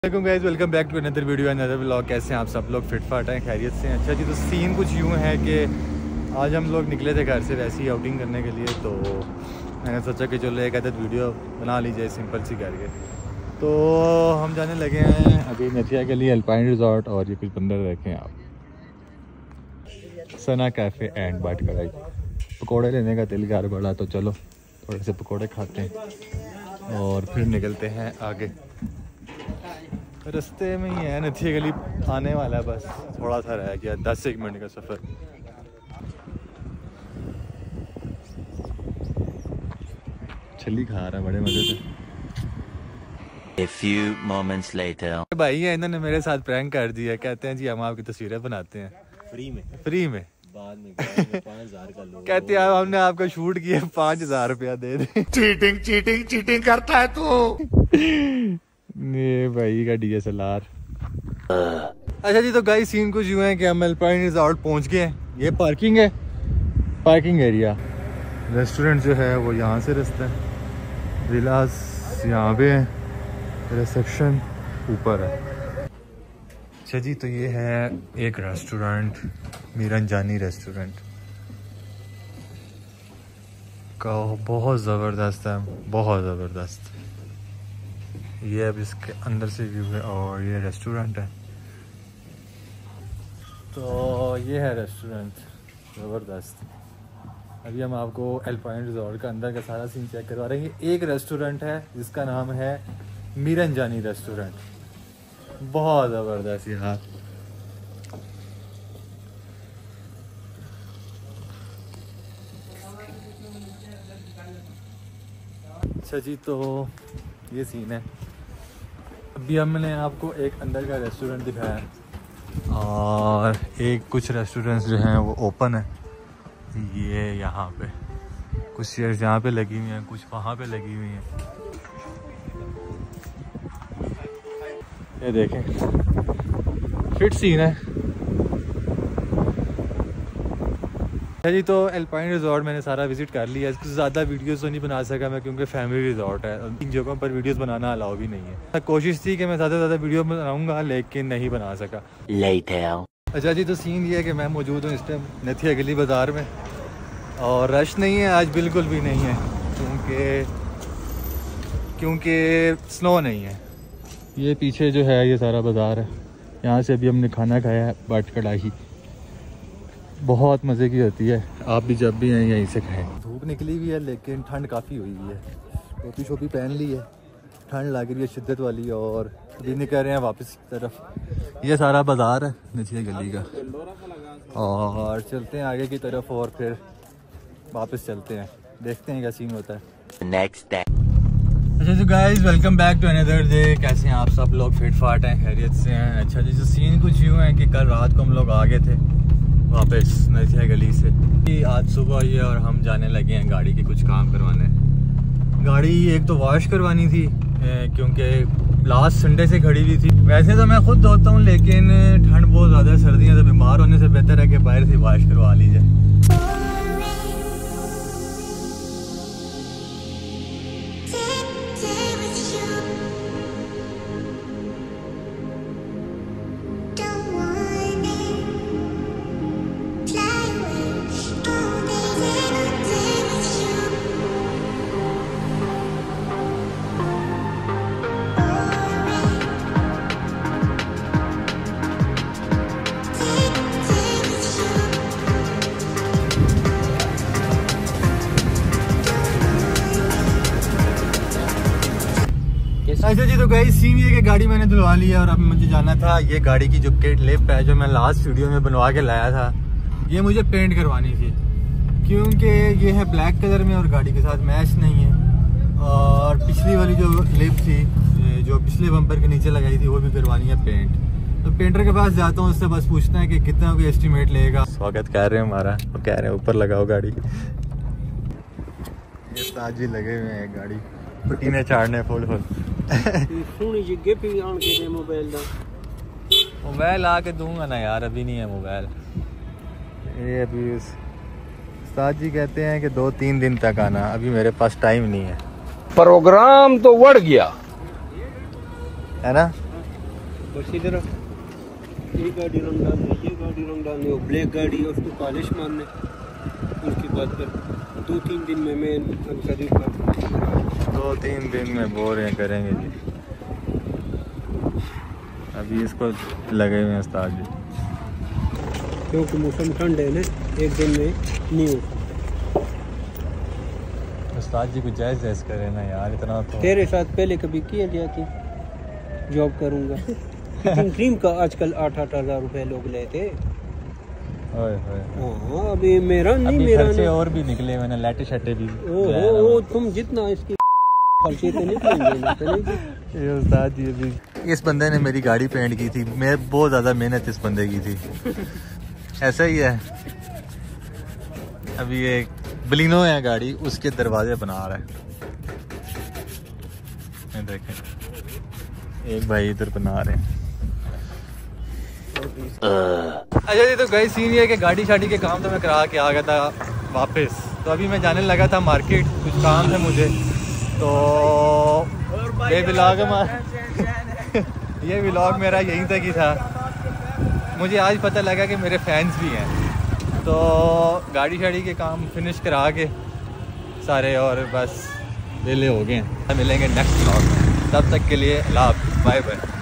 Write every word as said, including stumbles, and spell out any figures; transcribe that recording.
Guys, welcome back to another video another vlog. कैसे हैं आप सब लोग? फिट फाट हैं, खैरियत से हैं? अच्छा जी, तो सीन कुछ यूँ है कि आज हम लोग निकले थे घर से वैसी आउटिंग करने के लिए, तो मैंने सोचा कि चलो एक आदत वीडियो बना ली जाए सिंपल सी करके। तो हम जाने लगे हैं अभी नथिया के लिए, अल्पाइन रिजॉर्ट। और ये कुछ बंदर देखें आप, सना कैफ़े एंड बाट कढ़ाई। पकौड़े लेने का दिल कर पड़ा, तो चलो थोड़े से पकौड़े खाते हैं और फिर निकलते हैं आगे। रास्ते में ही है, नथिया गली आने वाला है, बस थोड़ा सा रह गया, दस एक मिनट का सफ़र। छली खा रहा है बड़े मज़े से। A few moments later. भाई है, इन्होंने मेरे साथ प्रैंक कर दिया। कहते हैं जी हम आपकी तस्वीरें बनाते हैं फ्री में फ्री में बाद में पाँच हजार का लोग। कहते हैं हमने आपका शूट किया, पाँच हजार रुपया दे दे। चीटिंग चीटिंग चीटिंग करता है तू। ये भाई का डी एस एल आर। अच्छा जी, तो गाइस सीन कुछ यूँ है कि हम अल्पाइन रिजॉर्ट पहुंच गए हैं। ये पार्किंग है, पार्किंग एरिया। रेस्टोरेंट जो है वो यहाँ से रास्ता है, विलास यहाँ पे है, रिसेप्शन ऊपर है। अच्छा जी, तो ये है एक रेस्टोरेंट, मीरन जानी रेस्टोरेंट का। बहुत ज़बरदस्त है, बहुत ज़बरदस्त। ये अब इसके अंदर से व्यू है और ये रेस्टोरेंट है। तो ये है रेस्टोरेंट, ज़बरदस्त। अभी हम आपको अल्पाइन रिजॉर्ट का अंदर का सारा सीन चेक करवा रहे हैं। ये एक रेस्टोरेंट है जिसका नाम है मीरन जानी रेस्टोरेंट। बहुत ज़बरदस्त यार। अच्छा जी, तो ये सीन है। अभी हमने आपको एक अंदर का रेस्टोरेंट दिखाया और एक कुछ रेस्टोरेंट्स जो हैं वो ओपन है। ये यहाँ पे कुछ चेयर्स यहाँ पे लगी हुई हैं, कुछ वहाँ पे लगी हुई हैं। ये देखें, फिट सीन है। अच्छा जी, तो अल्पाइन रिजॉर्ट मैंने सारा विजिट कर लिया। इससे ज़्यादा वीडियोस तो नहीं बना सका मैं, क्योंकि फैमिली रिजॉर्ट है। इन जगहों पर वीडियोस बनाना अलाउ भी नहीं है। कोशिश थी कि मैं ज़्यादा से ज़्यादा वीडियो बनाऊंगा, लेकिन नहीं बना सका। Later. अच्छा जी, तो सीन ये है कि मैं मौजूद हूँ इस टाइम नथिया गली बाज़ार में, और रश नहीं है आज, बिल्कुल भी नहीं है, क्योंकि क्योंकि स्नो नहीं है। ये पीछे जो है ये सारा बाज़ार है। यहाँ से अभी हमने खाना खाया है, बाट कढ़ाई, बहुत मज़े की होती है। आप भी जब भी हैं यहीं से खाएं। धूप निकली हुई है लेकिन ठंड काफ़ी हुई हुई है। टोपी शोपी पहन ली है, ठंड लग रही है शिद्दत वाली। और अभी निकल रहे हैं वापस की तरफ। ये सारा बाज़ार है नथिया गली का, और चलते हैं आगे की तरफ और फिर वापस चलते हैं, देखते हैं क्या सीन होता है। Next day. अच्छा जी guys, welcome back to another day. कैसे हैं आप सब लोग? फिट फाट हैं, खैरियत से हैं? अच्छा जी, तो सीन कुछ यूँ है कि कल रात को हम लोग आ गए थे वापस नथिया गली से। आज सुबह हुई है और हम जाने लगे हैं गाड़ी के कुछ काम करवाने। गाड़ी एक तो वॉश करवानी थी, क्योंकि लास्ट संडे से खड़ी हुई थी। वैसे तो मैं खुद धोता हूँ, लेकिन ठंड बहुत ज़्यादा है, सर्दियाँ, तो बीमार होने से बेहतर है कि बाहर से वॉश करवा ली जाए। अच्छा जी, तो गाइस सीन ये कि गाड़ी मैंने धुलवा ली है और अब मुझे जाना था, ये गाड़ी की जो किट लिप है जो मैं लास्ट वीडियो में बनवा के लाया था, ये मुझे पेंट करवानी थी, क्योंकि ये है ब्लैक कलर में और गाड़ी के साथ मैच नहीं है। और पिछली वाली जो लिप थी जो पिछले बम्पर के नीचे लगाई थी, वो भी करवानी है पेंट। तो पेंटर के पास जाता हूँ, उससे बस पूछना है कि कितना कोई एस्टिमेट लेगा। स्वागत कर रहे हैं हमारा, वो कह रहे हैं ऊपर लगाओ गाड़ी। ये ताजी लगे हुए हैं गाड़ी, पटीने चाड़ने फुल फुल। मोबाइल आके दूंगा ना यार, अभी नहीं है मोबाइल। ये अभी उस्ताद जी कहते हैं कि दो तीन दिन तक आना, अभी मेरे पास टाइम नहीं है। प्रोग्राम तो बढ़ गया है ना। बस इधर ये गाड़ी रंग डालनी, ये गाड़ी रंग डालनी, वो ब्लैक गाड़ी है उसको पॉलिश मारने, उसके बाद फिर दो तीन दिन में मैं करीब दो तीन दिन में बोर करेंगे जी। अभी इसको लगे हुए हैं उस्ताद जी, क्योंकि मौसम ठंड है ना, एक दिन में नहीं हो। उस्ताद जी को जायज़ जायज़ करें ना यार, इतना तो तेरे साथ पहले कभी किया जाती जॉब करूँगा। क्रीम का आजकल आठ आठ हज़ार रुपये लोग लेते। ओए होए, हाँ अभी मेरा नहीं, अभी मेरा खर्चे नहीं। और भी निकले मैंने, लाटे शटे भी। ओ, ओ, ओ, तुम जितना इसकी खर्चे तो निकलेंगे। ये उस्ताद जी अभी, इस बंदे ने मेरी गाड़ी पेंट की थी, मैं बहुत ज़्यादा मेहनत इस बंदे की थी। ऐसा ही है, अभी ये बलिनो है गाड़ी, उसके दरवाजे बना रहा है। ये देखें, एक भाई इधर बना रहे हैं। अच्छा जी, तो गई सीन ये कि गाड़ी शाड़ी के काम तो मैं करा के आ गया था वापस। तो अभी मैं जाने लगा था मार्केट, कुछ काम था मुझे। तो ये व्लॉग ये व्लॉग मेरा यहीं तक ही था। मुझे आज पता लगा कि मेरे फैंस भी हैं। तो गाड़ी शाड़ी के काम फिनिश करा के सारे, और बस वेले हो गए हैं। मिलेंगे नेक्स्ट व्लॉग में, तब तक के लिए अल्लाह हाफ़िज़, बाय बाय।